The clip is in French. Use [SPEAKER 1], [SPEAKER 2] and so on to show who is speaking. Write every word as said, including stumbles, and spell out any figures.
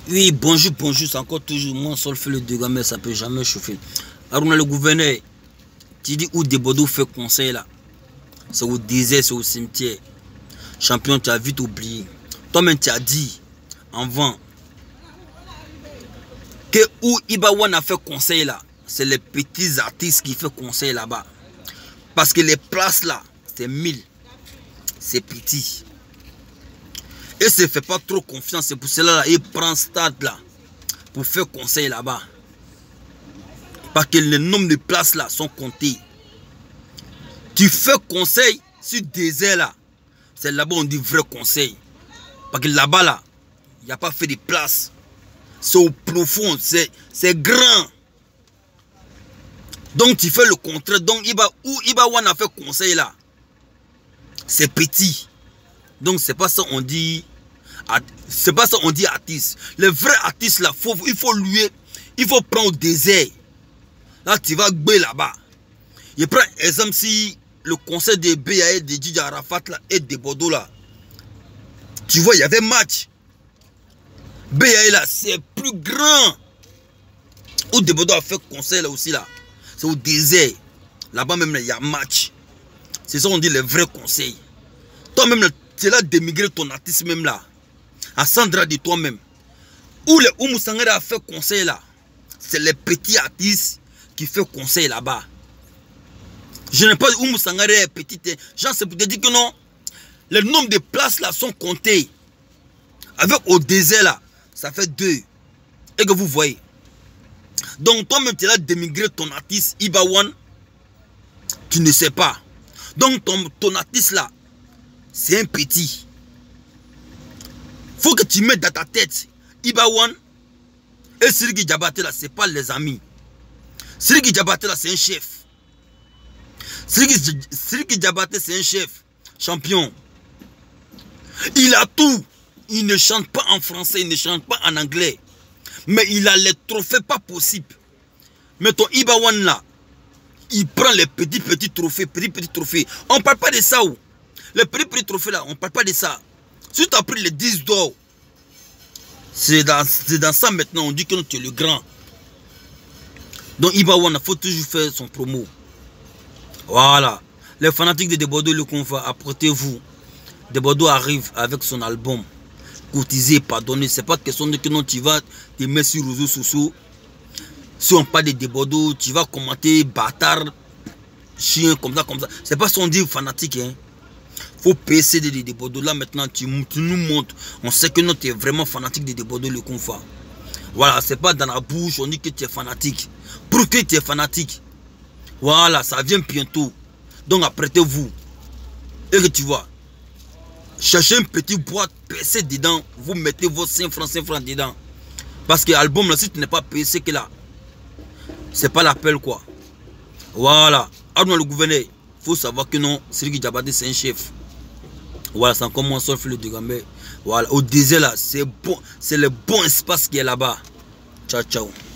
[SPEAKER 1] Oui, bonjour, bonjour, c'est encore toujours moi, seul fait le dégât, mais ça ne peut jamais chauffer. Alors, le gouverneur, tu dis où Debodo fait conseil là. C'est au désert, c'est au cimetière. Champion, tu as vite oublié. Toi-même, tu as dit, en vent, que où Ibawan a fait conseil là, c'est les petits artistes qui font conseil là-bas. Parce que les places là, c'est mille. C'est petit. Et ne se fait pas trop confiance. C'est pour cela qu'il prend stade là. Pour faire conseil là-bas. Parce que le nombre de places là sont comptés. Tu fais conseil sur désert là. C'est là-bas on dit vrai conseil. Parce que là-bas là, il n'y a pas fait de place. C'est au profond. C'est grand. Donc tu fais le contraire. Donc Iba, où Ibawan a fait conseil là, c'est petit. Donc c'est pas ça on dit. C'est pas ça on dit artiste. Les vrais artistes là, faut, il faut lui, il faut prendre au désert. Là tu vas gbé là-bas. Je prends exemple si le conseil de B A E, de Didier Arafat là et de Bordeaux là. Tu vois il y avait match. B A E là c'est plus grand. Où de Bordeaux a fait conseil là aussi là. C'est au désert. Là-bas même il y a match. C'est ça on dit les vrais conseils. Toi-même tu es là d'émigrer ton artiste même là. À Sandra de toi-même. Où les Oumou Sangare a fait conseil là. C'est les petits artistes qui font conseil là-bas. Je n'ai pas dit Oumou Sangare est petit. Genre c'est pour te dire que non. Le nombre de places là sont comptés. Avec au désert là. Ça fait deux. Et que vous voyez. Donc toi-même tu es là d'émigrer ton artiste Ibawan. Tu ne sais pas. Donc ton, ton artiste là. C'est un petit. Faut que tu mettes dans ta tête Ibawan et Sidiki Diabaté là, c'est pas les amis. Sidiki Diabaté là, c'est un chef. Sidiki Diabaté, c'est un chef. Champion. Il a tout. Il ne chante pas en français, il ne chante pas en anglais. Mais il a les trophées pas possibles. Mais ton Ibawan là, il prend les petits petits trophées, petits petits trophées. On parle pas de ça où. Les petits petits trophées là, on parle pas de ça. Si tu as pris les dix d'or, c'est dans, dans ça maintenant, on dit que tu es le grand. Donc Ibawan, il faut toujours faire son promo. Voilà. Les fanatiques de Debodo le confort, apprêtez-vous. Debodo arrive avec son album. Cotiser, pardonner. C'est pas question de que non, tu vas te mettre sur réseaux sociaux. Si on parle de Debodo, tu vas commenter bâtard, chien, comme ça, comme ça. C'est pas son dit fanatique, hein. Faut payer des de Debodo. Là maintenant, tu, tu nous montres. On sait que non, tu es vraiment fanatique de Debodo le confort. Voilà, c'est pas dans la bouche, on dit que tu es fanatique. Pour que tu es fanatique. Voilà, ça vient bientôt. Donc apprêtez-vous. Et que tu vois, cherchez une petite boîte, percée dedans. Vous mettez vos cinq francs, cinq francs dedans. Parce que l'album là, si tu n'es pas payé, c'est que là, c'est pas l'appel quoi. Voilà. Alors le gouverneur, il faut savoir que non, Sidiki Diabaté c'est un chef. Voilà, c'est encore moi seul fait le dégât. Voilà, au désert là, c'est bon, c'est le bon espace qui est là-bas. Ciao, ciao.